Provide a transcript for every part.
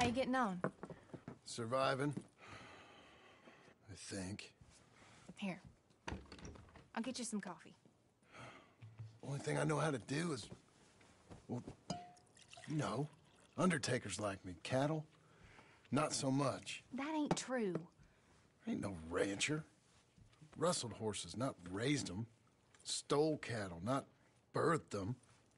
you getting on? Surviving. I think. Here. I'll get you some coffee. Only thing I know how to do is... Well, you know, undertakers like me. Cattle, not so much. That ain't true. I ain't no rancher. Rustled horses, not raised them. Stole cattle, not birthed them.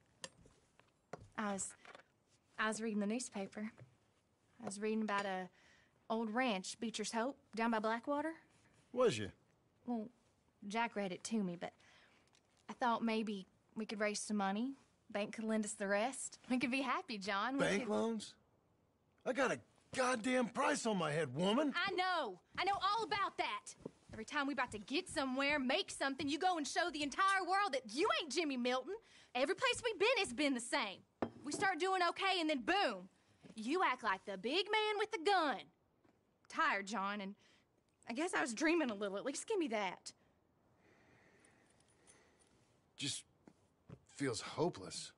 I was reading the newspaper. I was reading about a old ranch, Beecher's Hope, down by Blackwater. Was you? Well, Jack read it to me, but I thought maybe we could raise some money. Bank could lend us the rest. We could be happy, John. Bank loans? I got a goddamn price on my head, woman. I know all about that. Every time we about to get somewhere, make something, you go and show the entire world that you ain't Jimmy Milton. Every place we've been has been the same. We start doing okay, and then boom, you act like the big man with the gun. Tired, John, and I guess I was dreaming a little. At least give me that. Just feels hopeless.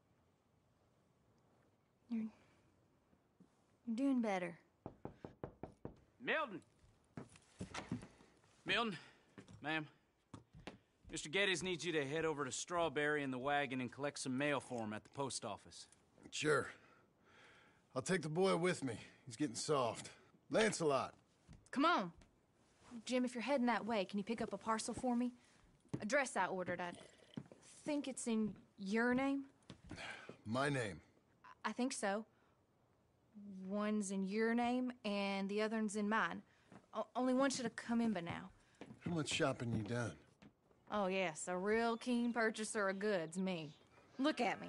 You're doing better. Milton! Milton, ma'am. Mr. Geddes needs you to head over to Strawberry in the wagon and collect some mail for him at the post office. Sure. I'll take the boy with me. He's getting soft. Lancelot. Come on. Jim, if you're heading that way, can you pick up a parcel for me? A dress I ordered. I think it's in your name? My name. I think so. One's in your name, and the other one's in mine. Only one should have come in by now. How much shopping you done? Oh, yes, a real keen purchaser of goods, me. Look at me.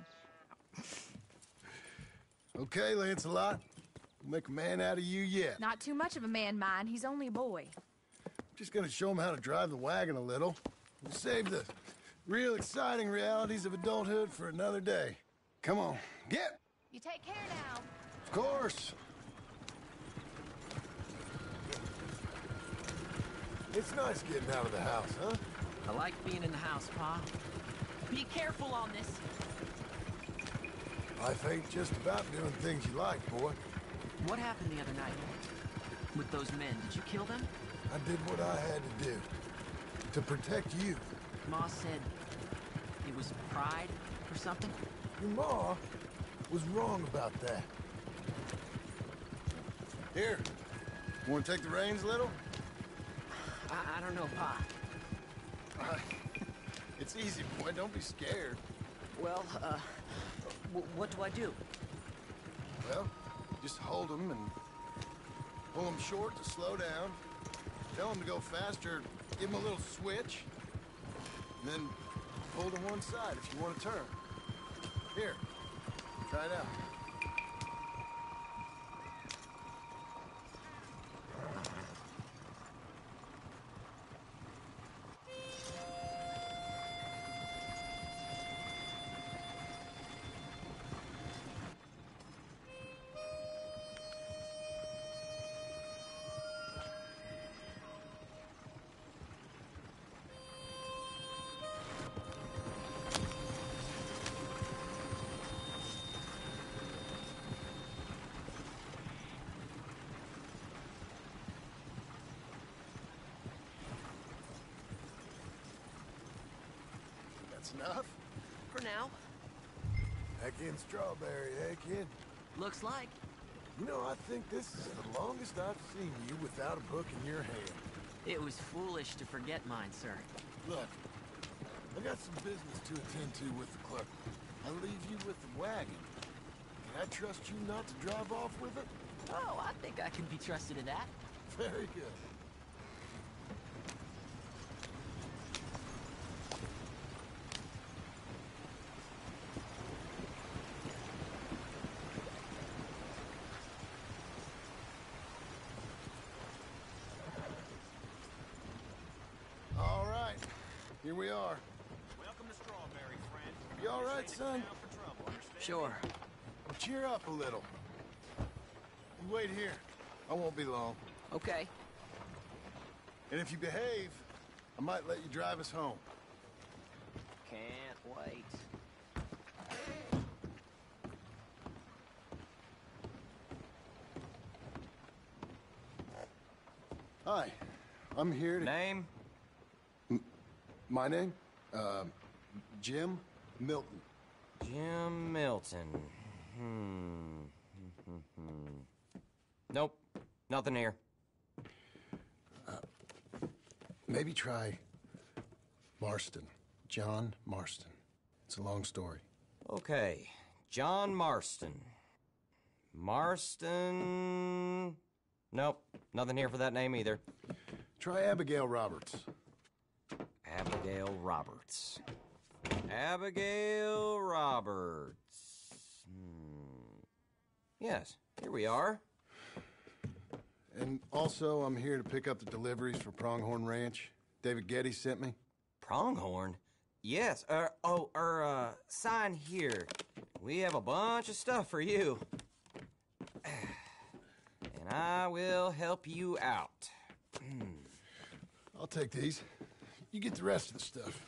Okay, Lancelot. We'll make a man out of you yet. Not too much of a man, mine. He's only a boy. Just gonna show him how to drive the wagon a little. We'll save the real exciting realities of adulthood for another day. Come on, get! You take care now. Of course. It's nice getting out of the house, huh? I like being in the house, Pa. Be careful on this. Life ain't just about doing things you like, boy. What happened the other night? With those men, did you kill them? I did what I had to do. To protect you. Ma said it was pride or something? Your ma was wrong about that. Here. Want to take the reins a little? I don't know, Pa. It's easy, boy. Don't be scared. Well, what do I do? Well, just hold them and pull them short to slow down. Tell them to go faster. Give them a little switch. And then pull to one side if you want to turn. Here. Try it out. That's enough? For now. Back in Strawberry, eh, kid? Looks like. You know, I think this is the longest I've seen you without a book in your hand. It was foolish to forget mine, sir. Look, I got some business to attend to with the clerk. I'll leave you with the wagon. Can I trust you not to drive off with it? Oh, I think I can be trusted in that. Very good. All right, here we are. Welcome to Strawberry, friend. You all right, son? Down for trouble, understand? Sure. Well, cheer up a little. You wait here. I won't be long. Okay. And if you behave, I might let you drive us home. Can't wait. Hi, I'm here to... Name? My name? Jim Milton. Jim Milton. Nope, nothing here. Maybe try Marston. John Marston. It's a long story. Okay, John Marston. Marston... Nope, nothing here for that name either. Try Abigail Roberts. Abigail Roberts. Abigail Roberts. Yes, here we are. And also, I'm here to pick up the deliveries for Pronghorn Ranch. David Getty sent me. Pronghorn? Yes, sign here. We have a bunch of stuff for you. And I will help you out. I'll take these. You get the rest of the stuff.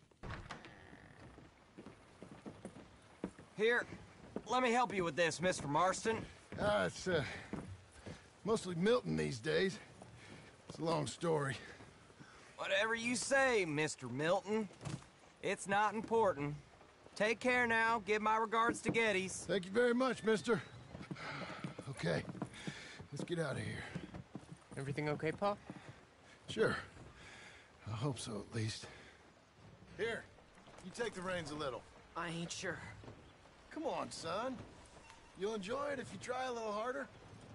Here, let me help you with this, Mr. Marston. It's, mostly Milton these days. It's a long story. Whatever you say, Mr. Milton. It's not important. Take care now. Give my regards to Geddes. Thank you very much, mister. Okay, let's get out of here. Everything okay, Pa? Sure. I hope so, at least. Here, you take the reins a little. I ain't sure. Come on, son. You'll enjoy it if you try a little harder.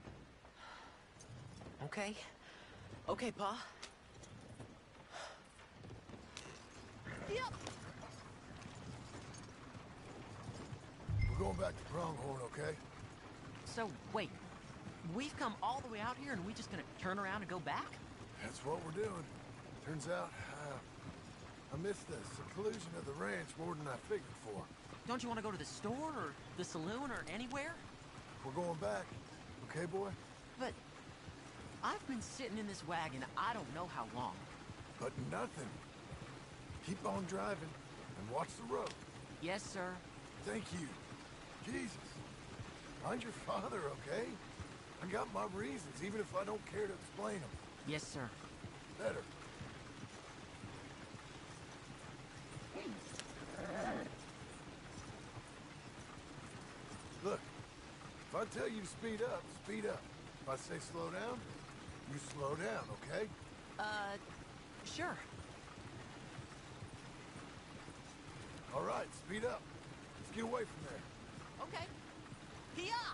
Okay. Okay, Pa. Yep. We're going back to Pronghorn, okay? So, wait. We've come all the way out here and we just gonna turn around and go back? That's what we're doing. Turns out, I missed the seclusion of the ranch more than I figured for. Don't you want to go to the store or the saloon or anywhere? We're going back, okay, boy? But I've been sitting in this wagon I don't know how long. But nothing. Keep on driving and watch the road. Yes, sir. Thank you. Jesus. Find your father, okay? I got my reasons, even if I don't care to explain them. Yes, sir. Better. Look, if I tell you to speed up, speed up. If I say slow down, you slow down, okay? Sure. All right, speed up. Let's get away from there. Okay. Hiya!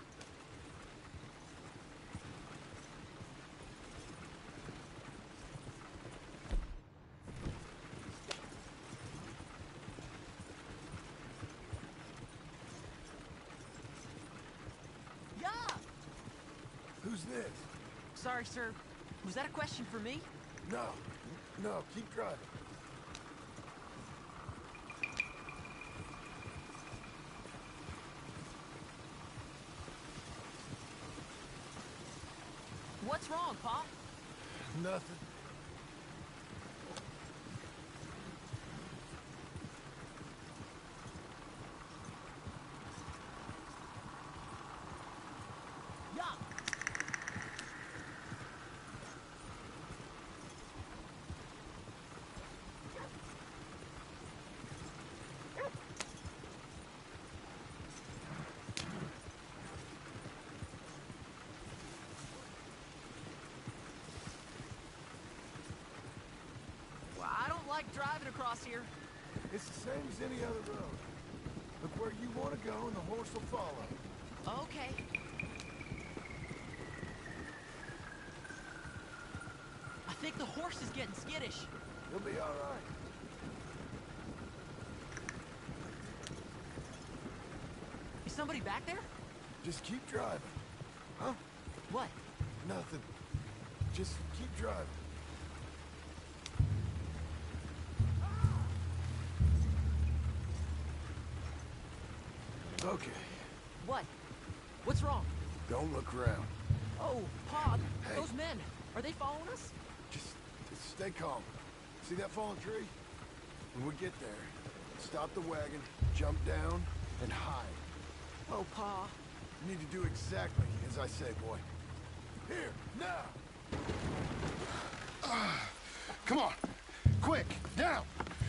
Yeah! Who's this? Sorry, sir. Was that a question for me? No, no, keep driving. What's wrong, Pa? Nothing. Yeah! Well, I don't like driving across here. It's the same as any other road. Look where you want to go and the horse will follow. Okay. I think the horse is getting skittish. You'll be all right. Is somebody back there? Just keep driving. Huh? What? Nothing. Just keep driving. Okay, What? What's wrong? don't look around. Oh, Pa, Hey. those men. Are they following us? Just stay calm. See that fallen tree? When we get there, stop the wagon, jump down, and hide. Oh, Pa. You need to do exactly as I say, boy. Here, now! Come on. Quick, down.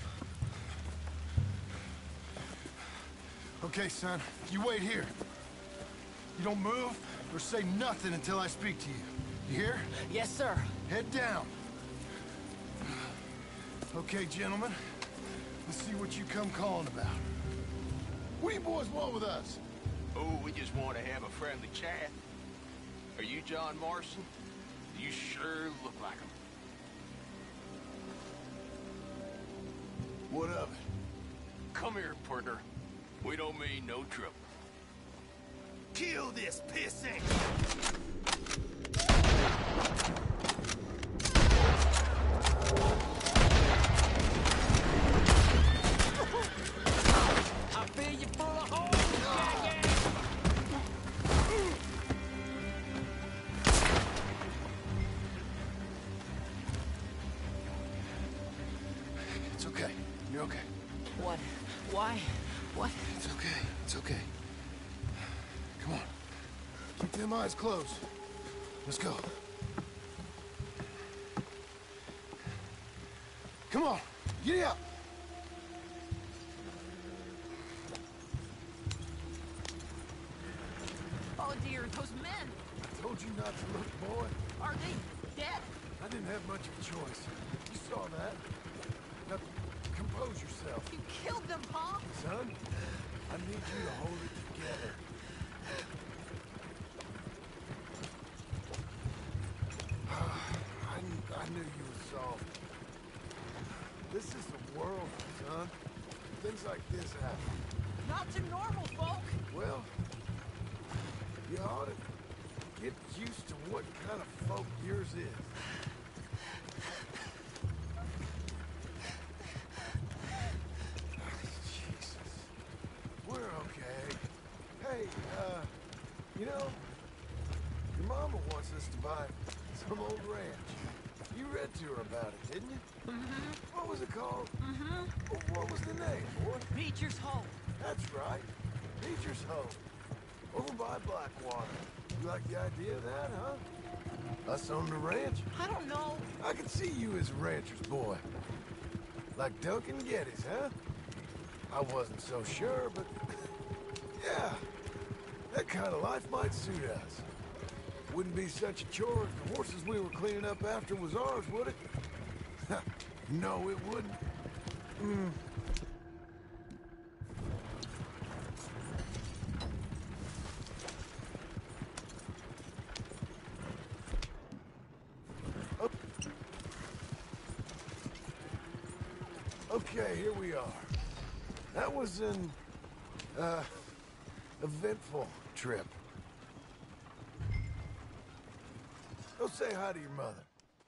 Okay, son, you wait here. You don't move or say nothing until I speak to you. You hear? Yes, sir. Head down. Okay, gentlemen. Let's see what you come calling about. What do you boys want with us? Oh, we just want to have a friendly chat. Are you John Morrison? You sure look like him. What of it? Come here, partner. We don't mean no trouble. Kill this pissant! I feel you full of holes, jackass! It's okay. You're okay. What? Why? What? It's okay. It's okay. Come on. Keep them eyes closed. Let's go. Come on. Get up. Oh dear, those men! I told you not to look, boy. Are they dead? I didn't have much of a choice. You saw that. Now, compose yourself. You killed them, Pa! Son, I need you to hold it together. I knew you were soft. This is the world, son. Things like this happen. Not to normal folk! Well, you ought to get used to what kind of folk yours is. Jesus. We're okay. Hey, you know, your mama wants us to buy some old ranch. You read to her about it, didn't you? Mm-hmm. What was it called? Mm-hmm. What was the name, boy? Beecher's Hole. That's right. Beecher's Home. Over by Blackwater. You like the idea of that, huh? Us on the ranch? I don't know. I can see you as a rancher's boy. Like Duncan Geddes, huh? I wasn't so sure, but... yeah. That kind of life might suit us. Wouldn't be such a chore if the horses we were cleaning up after was ours, would it? No, it wouldn't. Okay, here we are. That was an, eventful trip. Go say hi to your mother.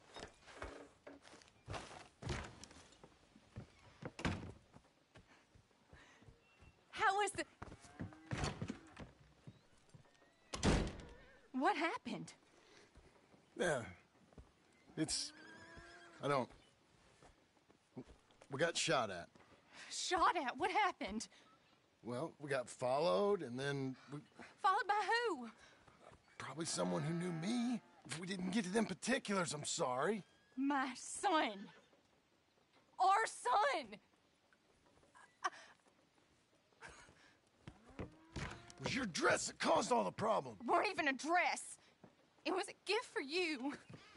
How was the... What happened? Yeah. I don't... We got shot at. Shot at? What happened? Well, we got followed, and then Followed by who? probably someone who knew me. If we didn't get to them particulars, I'm sorry. My son. Our son. It was your dress that caused all the problem. Weren't even a dress. It was a gift for you.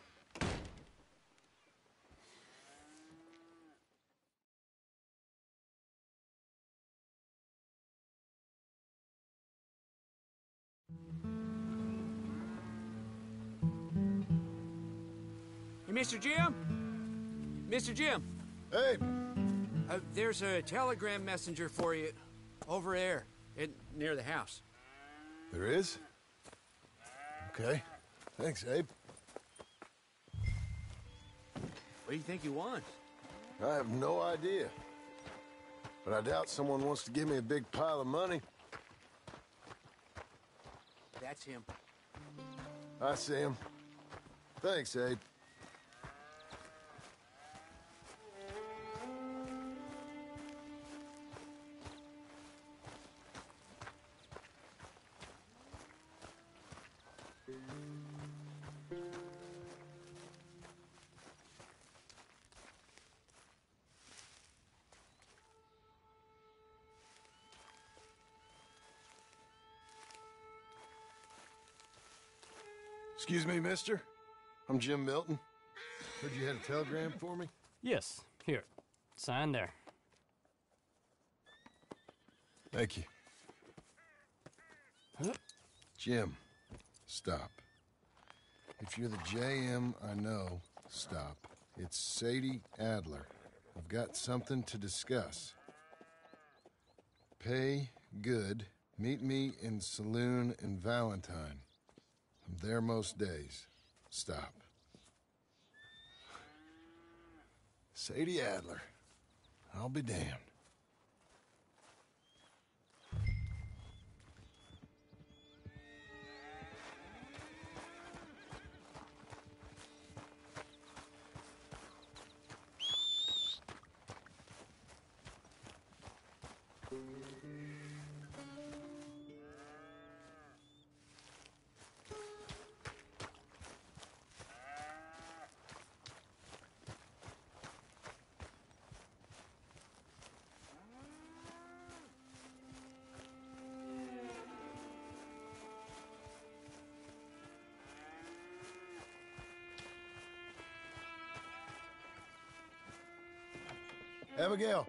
Hey, Mr. Jim? Mr. Jim, Hey, there's a telegram messenger for you over there near the house. there is? Okay. Thanks, Abe. What do you think he wants? I have no idea. But I doubt someone wants to give me a big pile of money. That's him. I see him. Thanks, Abe. Excuse me, mister. I'm Jim Milton. Heard you had a telegram for me? Yes, here. Sign there. Thank you. Jim, stop. If you're the JM I know, stop. It's Sadie Adler. I've got something to discuss. Pay good. Meet me in Saloon in Valentine. I'm there most days. Stop. Sadie Adler. I'll be damned. Abigail.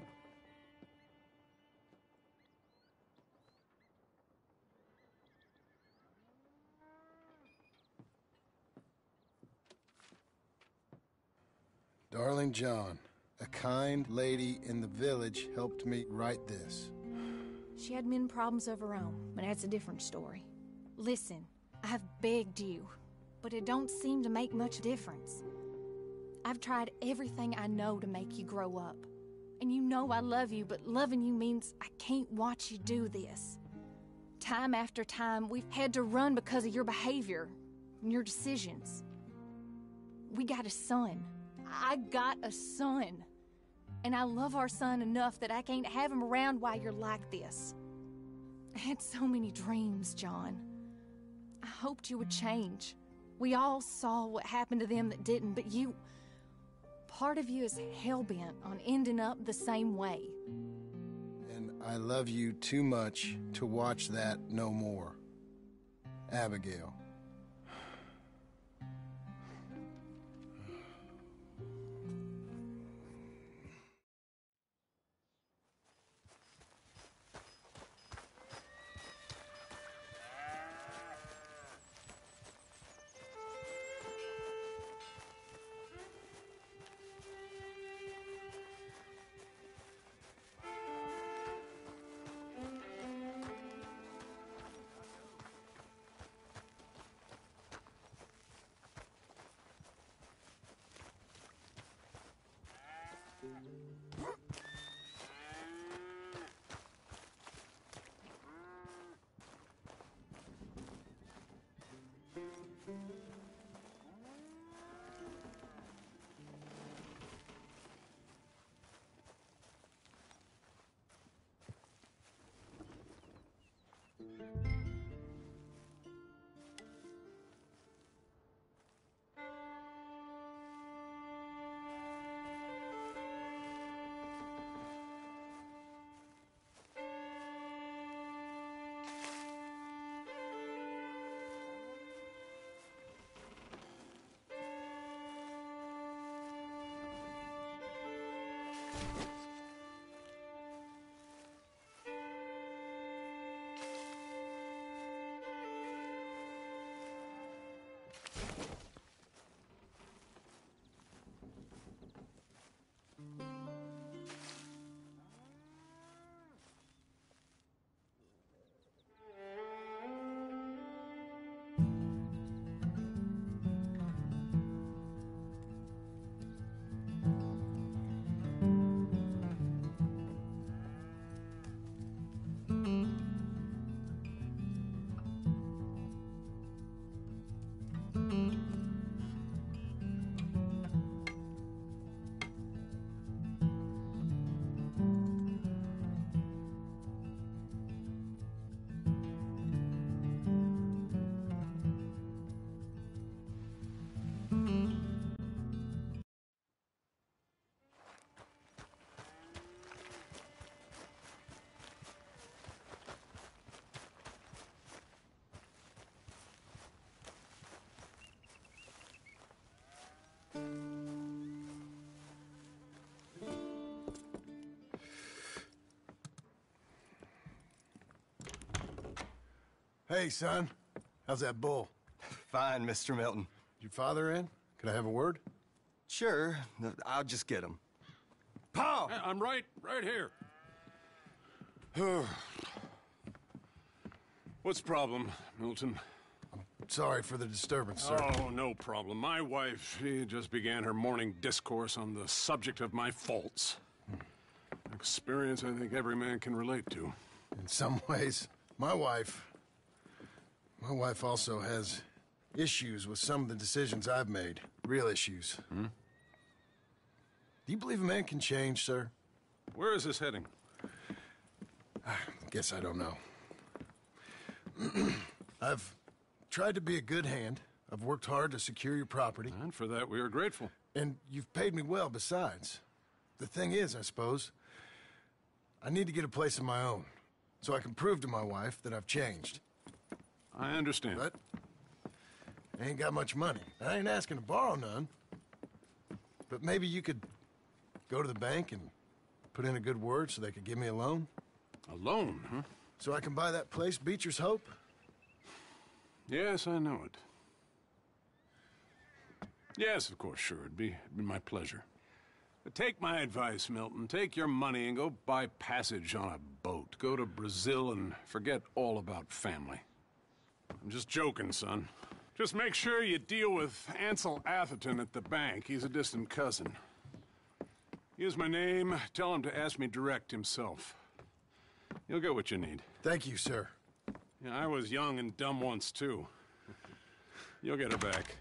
Darling John, a kind lady in the village helped me write this. She had men problems of her own, but that's a different story. Listen, I've begged you, but it don't seem to make much difference. I've tried everything I know to make you grow up. And you know I love you, but loving you means I can't watch you do this. Time after time, we've had to run because of your behavior and your decisions. We got a son. I got a son. And I love our son enough that I can't have him around while you're like this. I had so many dreams, John. I hoped you would change. We all saw what happened to them that didn't, but you... Part of you is hell-bent on ending up the same way. And I love you too much to watch that no more. Abigail. Hey, son. How's that bull? Fine, Mr. Milton. Your father in? Could I have a word? Sure, I'll just get him. Paul! I'm right here. What's the problem, Milton? Sorry for the disturbance, sir. Oh, no problem. My wife, she just began her morning discourse on the subject of my faults. Experience I think every man can relate to. In some ways, my wife also has issues with some of the decisions I've made. Real issues. Hmm? Do you believe a man can change, sir? Where is this heading? Guess I don't know. I've tried to be a good hand. I've worked hard to secure your property. And for that, we are grateful. And you've paid me well besides. The thing is, I suppose, I need to get a place of my own, so I can prove to my wife that I've changed. I understand. But I ain't got much money. I ain't asking to borrow none. But maybe you could go to the bank and put in a good word so they could give me a loan? A loan, huh? So I can buy that place, Beecher's Hope? Yes, I know it. Yes, of course, sure. It'd be my pleasure. But take my advice, Milton. Take your money and go buy passage on a boat. Go to Brazil and forget all about family. I'm just joking, son. Just make sure you deal with Ansel Atherton at the bank. He's a distant cousin. Use my name. Tell him to ask me direct himself. You'll get what you need. Thank you, sir. Yeah, I was young and dumb once, too. You'll get it back.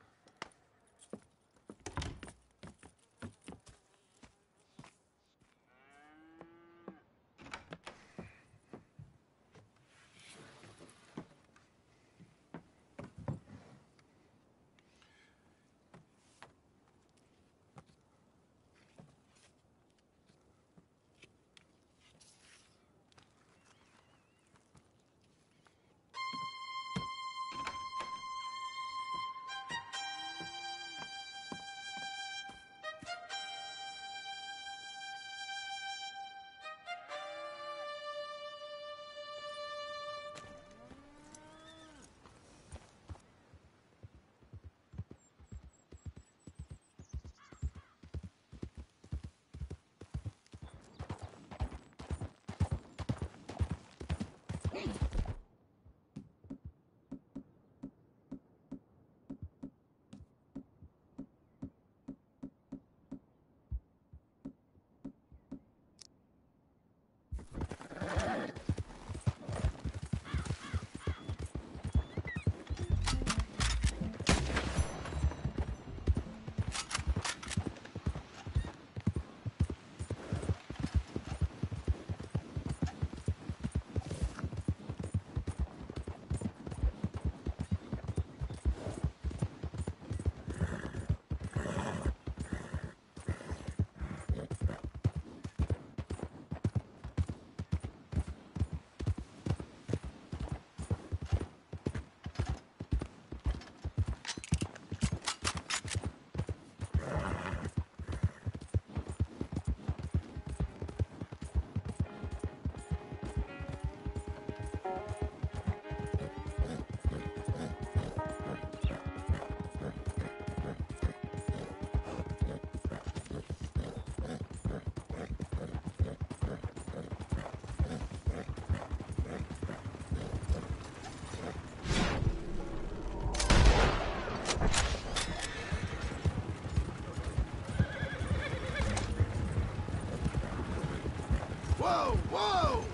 Whoa! Whoa!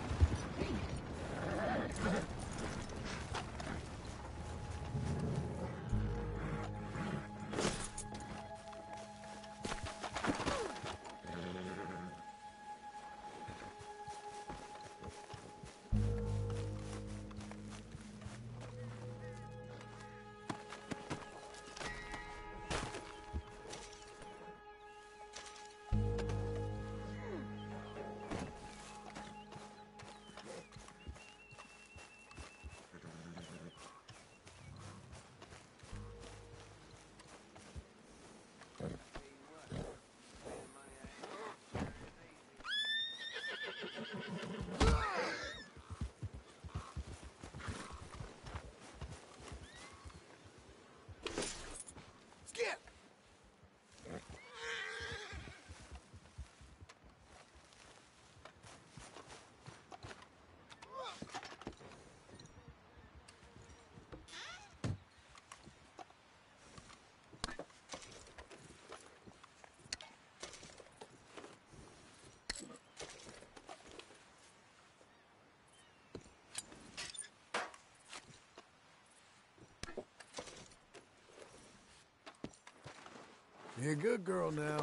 Be a good girl now.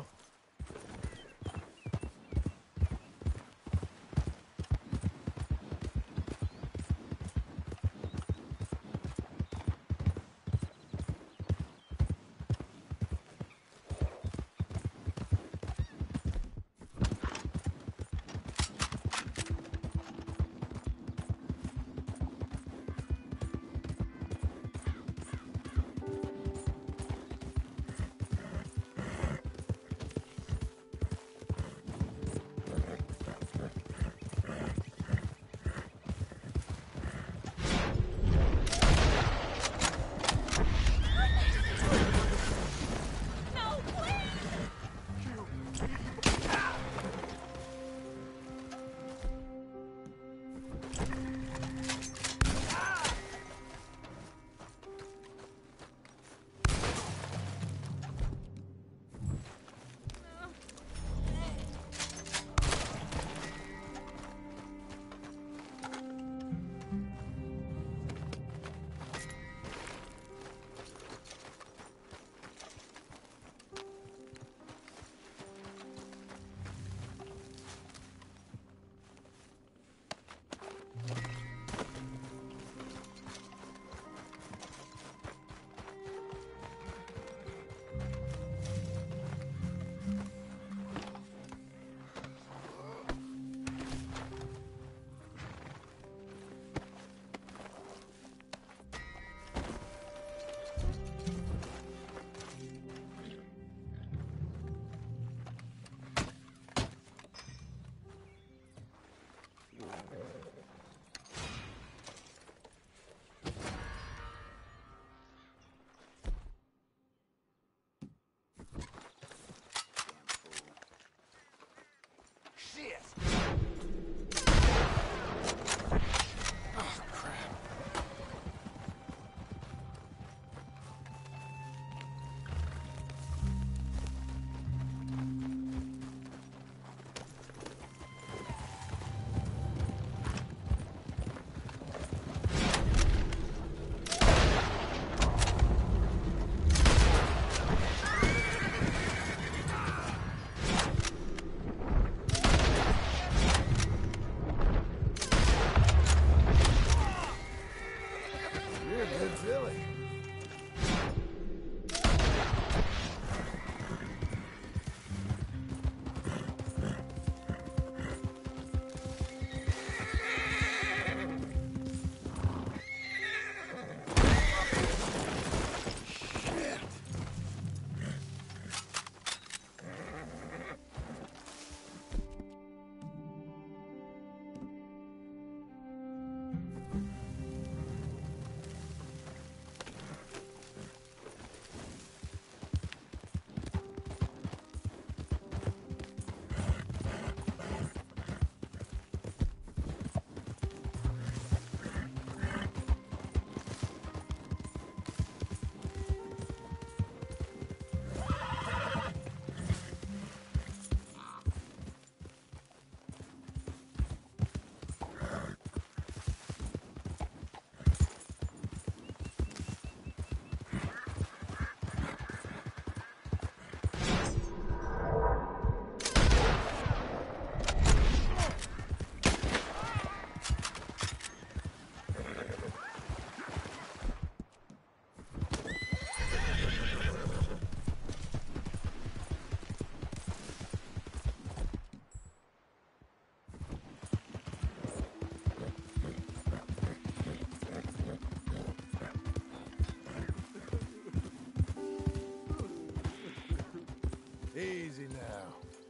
Easy now.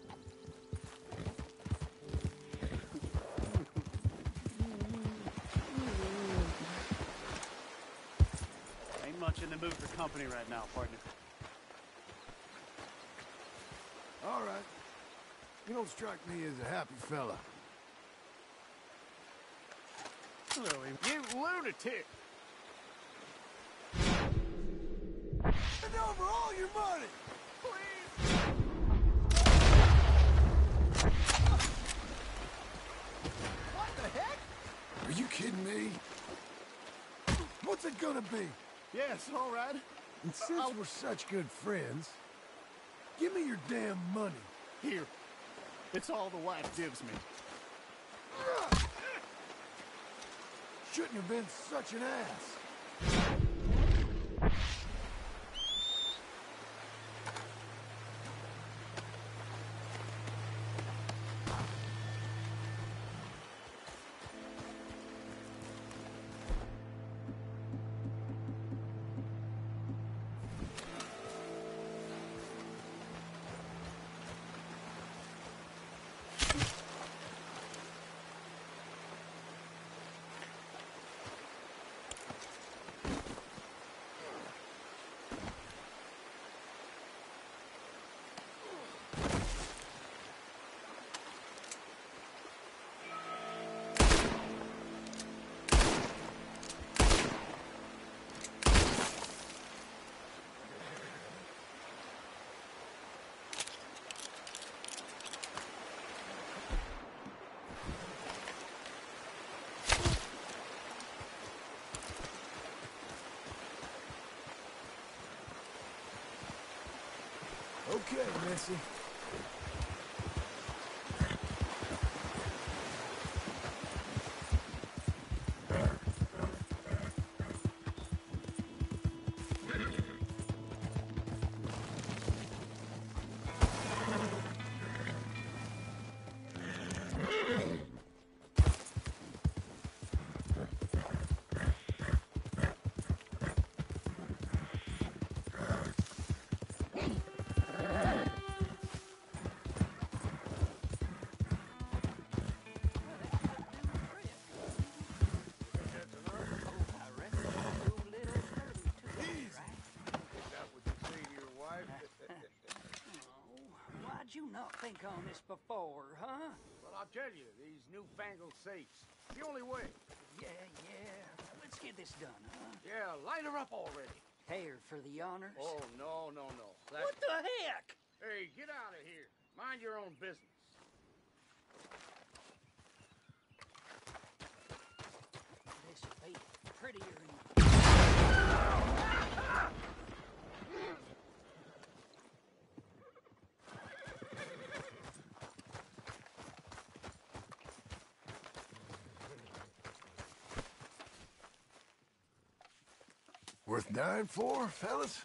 Ain't much in the mood for company right now, partner. All right. You don't strike me as a happy fella. Louie, you lunatic! Hand over all your money! Please! What the heck? Are you kidding me? What's it gonna be? Yes, all right. And since we're such good friends, Give me your damn money. Here. It's all the wife gives me. Shouldn't have been such an ass. Okay, Missy. Why'd you not think on this before, huh? Well, I'll tell you, these newfangled safes. The only way. Yeah. Let's get this done, huh? Yeah, light her up already. Hair for the honors. Oh, no. What the heck? Hey, get out of here. Mind your own business. This'll be prettier in... Worth dying for, fellas?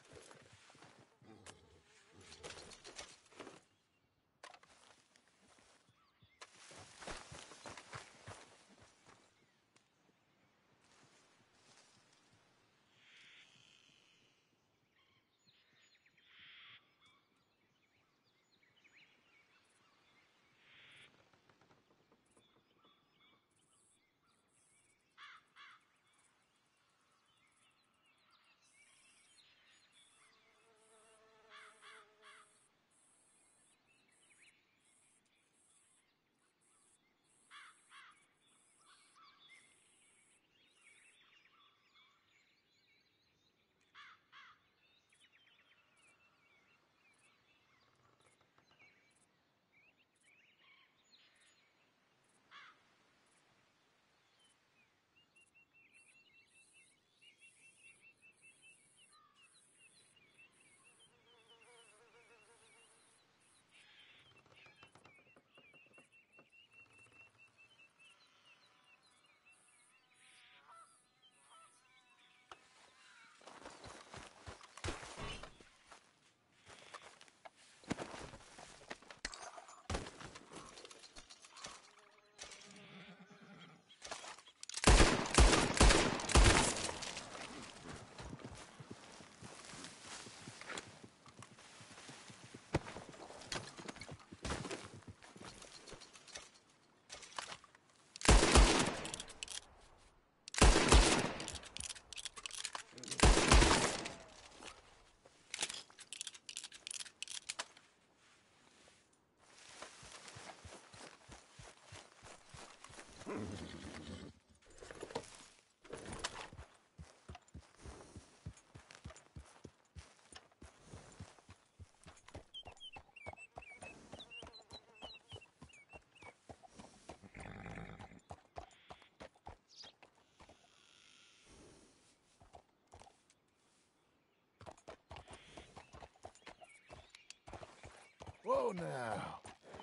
Whoa now.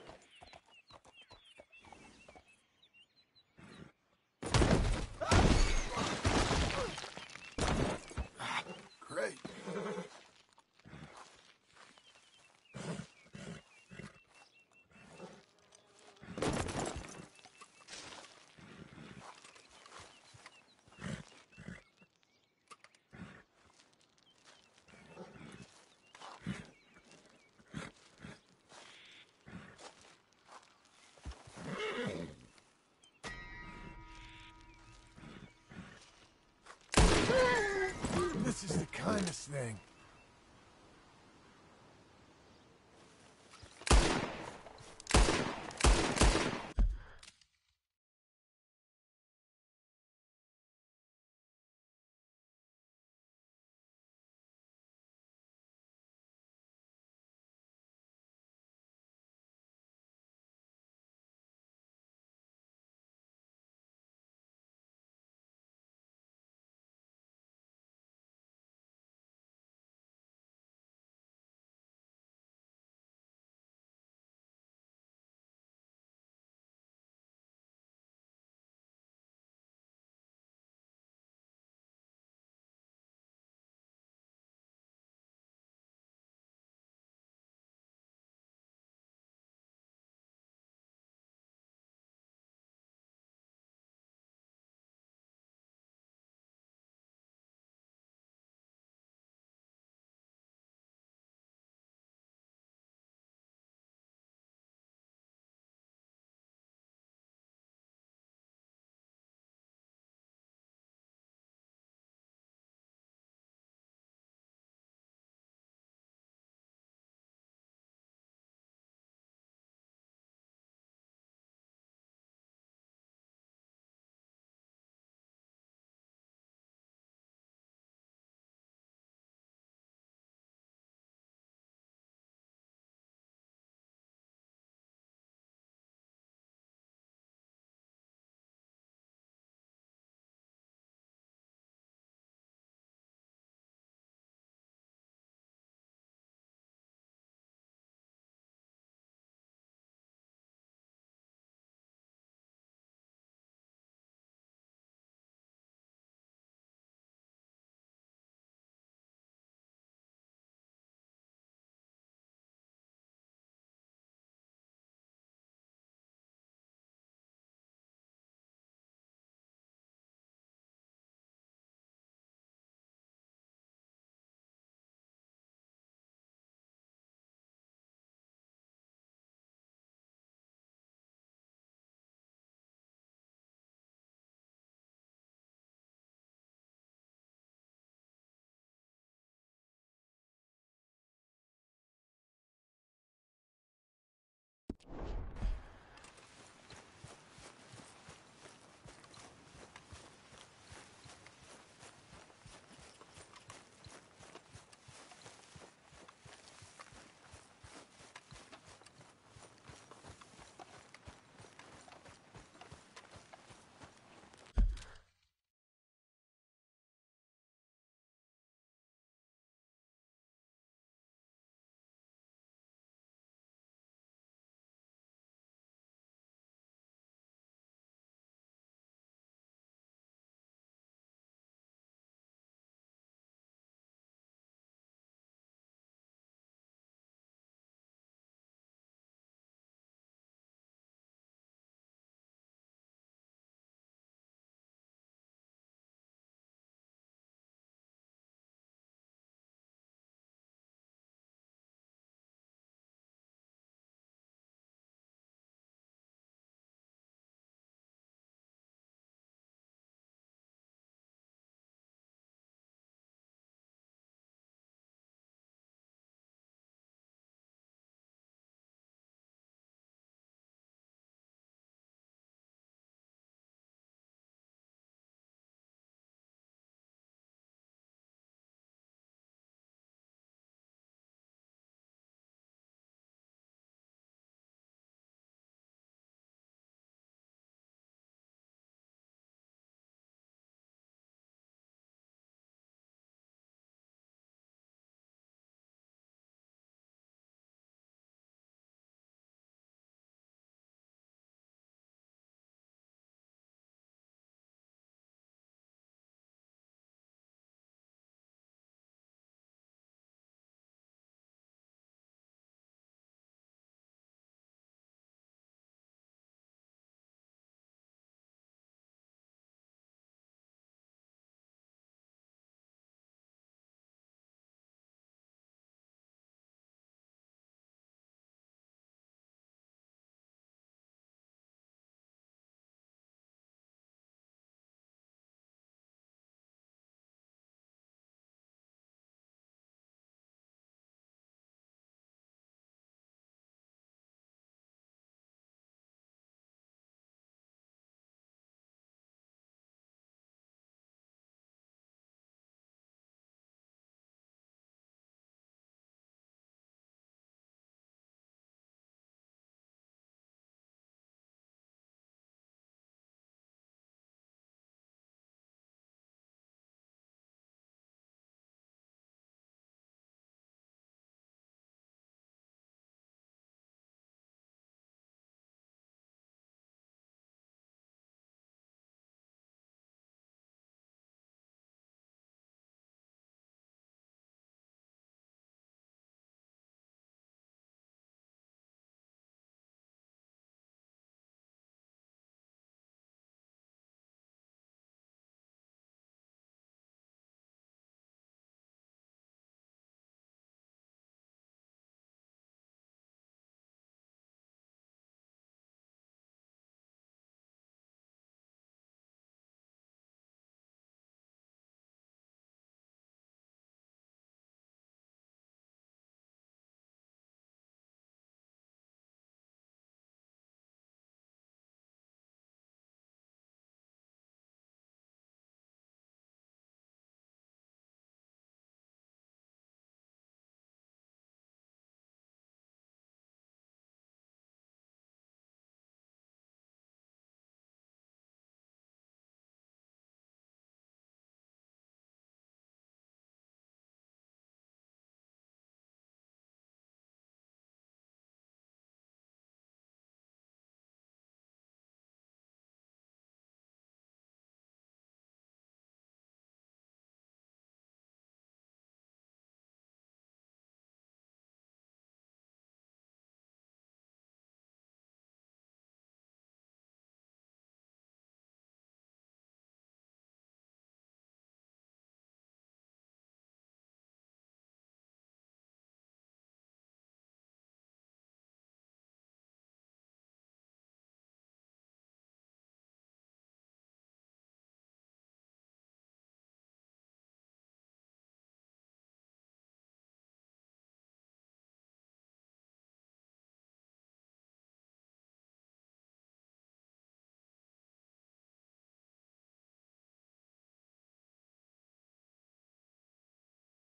Great. This is the kindest thing.